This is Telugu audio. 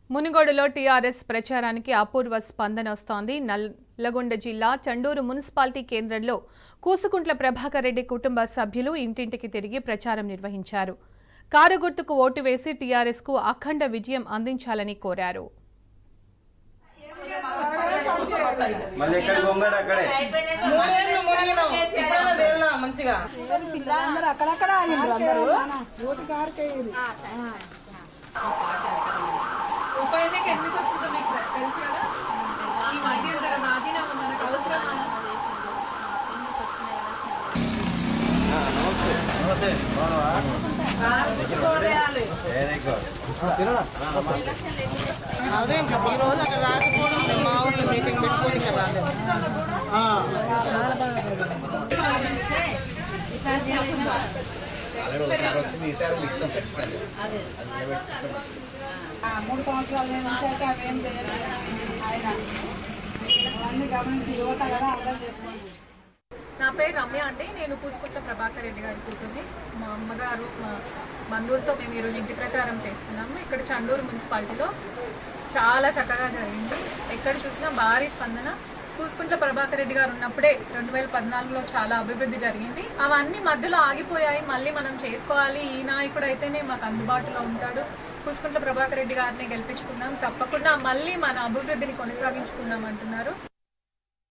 మునుగోడులో టీఆర్ఎస్ ప్రచారానికి అపూర్వ స్పందన వస్తోంది. నల్లగొండ జిల్లా చండూరు మున్సిపాలిటీ కేంద్రంలో కూసుకుంట్ల ప్రభాకర్ రెడ్డి కుటుంబ సభ్యులు ఇంటింటికి తిరిగి ప్రచారం నిర్వహించారు. కారు గుర్తుకు ఓటు వేసి టీఆర్ఎస్ కు అఖండ విజయం అందించాలని కోరారు. ఉపయోగం ఎందుకు వస్తుందో మీకు తెలుసు కదా. ఈ మధ్య రాజీనామా మనకు అవసరమా? అదే ఈ రోజు అక్కడ రాకపోవడం మా ఊళ్ళో మీటింగ్ పెట్టుకొని ఇక్కడ రాలేదు. మూడు సంవత్సరాల నుంచి అయితే అవేం చేయలేదు. ఆయన అవన్నీ గమనించి యువత కూడా అర్థం చేసుకోండి. నా పేరు రమ్య అండి. నేను కూసుకుంట్ల ప్రభాకర్ రెడ్డి గారి కూతుర్ని. మా అమ్మగారు మా బంధువులతో మేము ఈరోజు ఇంటి ప్రచారం చేస్తున్నాము. ఇక్కడ చండూరు మున్సిపాలిటీలో చాలా చక్కగా జరిగింది. ఎక్కడ చూసినా భారీ స్పందన. కూసుకుంట్ల ప్రభాకర్ రెడ్డి గారు ఉన్నప్పుడే 2014లో చాలా అభివృద్ధి జరిగింది. అవన్నీ మధ్యలో ఆగిపోయాయి. మళ్ళీ మనం చేసుకోవాలి. ఈ నాయకుడు అయితేనే మాకు అందుబాటులో ఉంటాడు. కూసుకుంట్ల ప్రభాకర్ రెడ్డి గారిని గెలిపించుకుందాం, తప్పకుండా మళ్ళీ మన అభివృద్ధిని కొనసాగించుకుందాం అంటున్నారు.